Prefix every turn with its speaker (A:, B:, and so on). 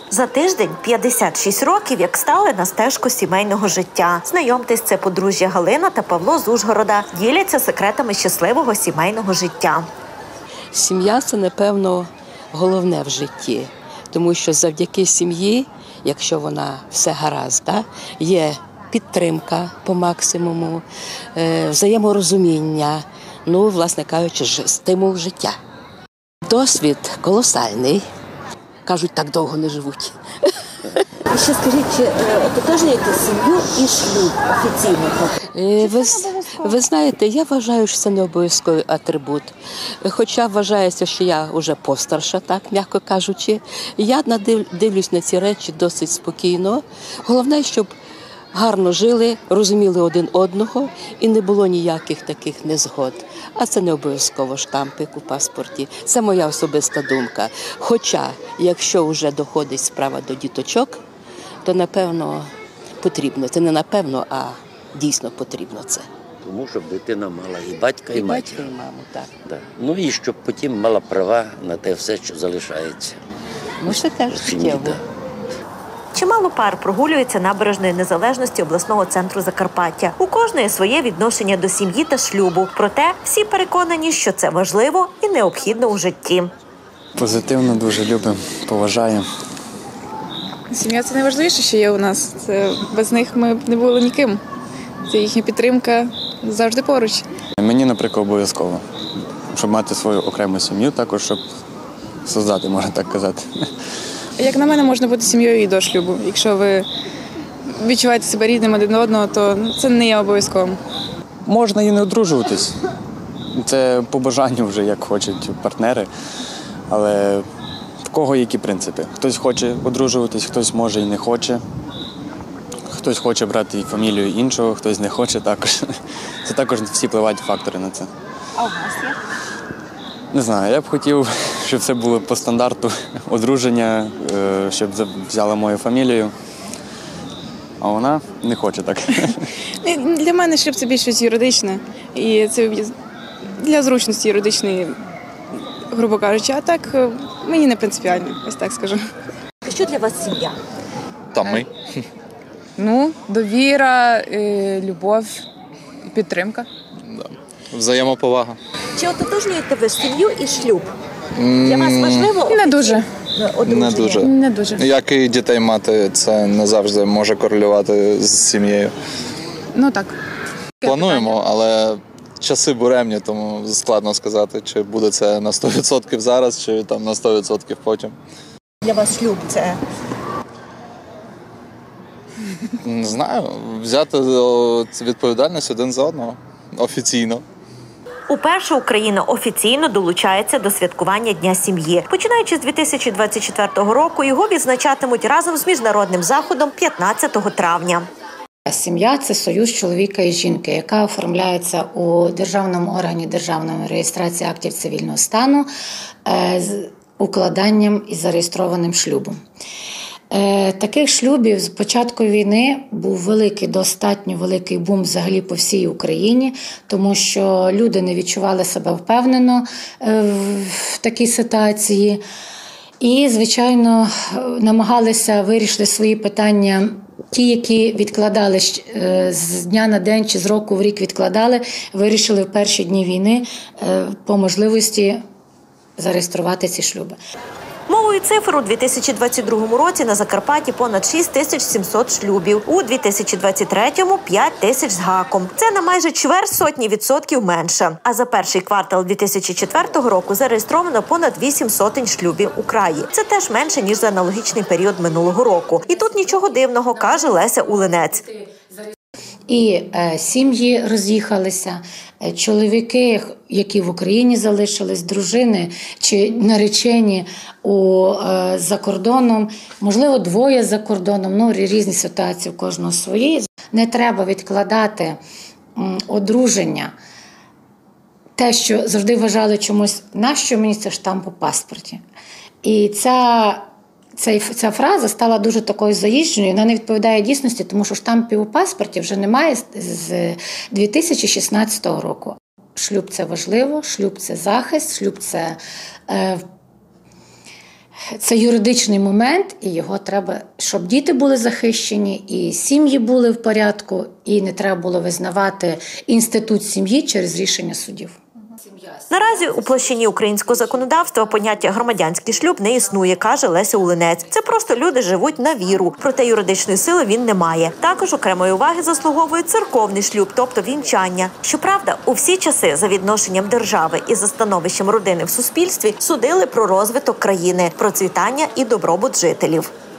A: За тиждень 56 років, як стали на стежку сімейного життя. Знайомтесь, це подружжя Галина та Павло з Ужгорода. Діляться секретами щасливого сімейного життя.
B: Сім'я – це, напевно, головне в житті. Тому що завдяки сім'ї, якщо вона все гаразд, є підтримка по максимуму, взаєморозуміння, власне кажучи, стимул життя. Досвід колосальний. Кажуть, так довго не живуть.
A: І ще скажіть, чи ототожнюєте сім'ю і шлюб офіційно?
B: Ви знаєте, я вважаю, що це не обов'язковий атрибут. Хоча вважається, що я вже постарша, так, м'яко кажучи. Я дивлюсь на ці речі досить спокійно. Головне, щоб гарно жили, розуміли один одного і не було ніяких таких незгод. А це не обов'язково штампик у паспорті. Це моя особиста думка. Хоча, якщо вже доходить справа до діточок, то, напевно, потрібно. Це не напевно, а дійсно потрібно це.
C: Тому, щоб дитина мала і батька, і матір.
B: І маму, так.
C: Да. Ну і щоб потім мала права на те все, що залишається.
B: Це теж суттєво.
A: Чимало пар прогулюється набережною Незалежності обласного центру Закарпаття. У кожної своє відношення до сім'ї та шлюбу. Проте всі переконані, що це важливо і необхідно у житті.
D: Позитивно, дуже любимо, поважаємо.
E: Сім'я – це найважливіше, що є у нас. Без них ми б не були ніким. Це їхня підтримка завжди поруч.
D: Мені, наприклад, обов'язково, щоб мати свою окрему сім'ю, також, щоб создати, можна так казати.
E: Як на мене, можна бути сім'єю і до шлюбу. Якщо ви відчуваєте себе рідним один одного, то це не є обов'язковим.
D: Можна і не одружуватись. Це по бажанню вже, як хочуть партнери. Але в кого які принципи? Хтось хоче одружуватись, хтось може і не хоче. Хтось хоче брати і фамілію іншого, хтось не хоче також. Це також всі впливають фактори на це.
A: А у вас є?
D: Не знаю, я б хотів, щоб все було по стандарту одруження, щоб взяла мою фамілію, а вона не хоче так.
E: Для мене шлюб – це більш щось юридичне, і це для зручності юридичної, грубо кажучи, а так мені не принципіально, ось так скажу.
A: Що для вас сім'я?
F: Та ми.
G: Довіра, любов, підтримка.
F: Взаємоповага.
A: Чи ототожнюєте ви сім'ю і шлюб? Для вас важливо?
G: Не дуже.
A: Одруження?
G: Не дуже.
F: Як і дітей мати, це не завжди може корелювати з сім'єю.
G: Так.
F: Плануємо, але часи буремні, тому складно сказати, чи буде це на 100% зараз, чи там на 100% потім.
A: Для вас шлюб – це?
F: Не знаю, взяти відповідальність один за одного офіційно.
A: Уперше Україна офіційно долучається до святкування Дня сім'ї. Починаючи з 2024 року, його відзначатимуть разом з міжнародним заходом 15 травня.
H: Сім'я – це союз чоловіка і жінки, яка оформляється у державному органі державної реєстрації актів цивільного стану з укладанням і зареєстрованим шлюбом. Таких шлюбів з початку війни був достатньо великий бум взагалі по всій Україні, тому що люди не відчували себе впевнено в такій ситуації і, звичайно, намагалися вирішити свої питання. Ті, які відкладали з дня на день чи з року в рік відкладали, вирішили в перші дні війни по можливості зареєструвати ці шлюби.
A: Мовою цифр у 2022 році на Закарпатті понад 6700 шлюбів, у 2023-му – 5000 з гаком. Це на майже чверть сотні відсотків менше. А за перший квартал 2004 року зареєстровано понад 8 сотень шлюбів у краї. Це теж менше, ніж за аналогічний період минулого року. І тут нічого дивного, каже Леся Улинець.
H: І сім'ї роз'їхалися, чоловіки, які в Україні залишились, дружини чи наречені за кордоном, можливо, двоє за кордоном, різні ситуації у кожного свої. Не треба відкладати одруження. Те, що завжди вважали чомусь, нащо мені це штамп у паспорті. І ця фраза стала дуже такою заїждженою, вона не відповідає дійсності, тому що штампів у паспорті вже немає з 2016 року. Шлюб – це важливо, шлюб – це захист, шлюб – це Це юридичний момент, і його треба, щоб діти були захищені, і сім'ї були в порядку, і не треба було визнавати інститут сім'ї через рішення судів.
A: Наразі у площині українського законодавства поняття «громадянський шлюб» не існує, каже Леся Улинець. Це просто люди живуть на віру, проте юридичної сили він не має. Також окремої уваги заслуговує церковний шлюб, тобто вінчання. Щоправда, у всі часи за відношенням держави і за становищем родини в суспільстві судили про розвиток країни, процвітання і добробут жителів.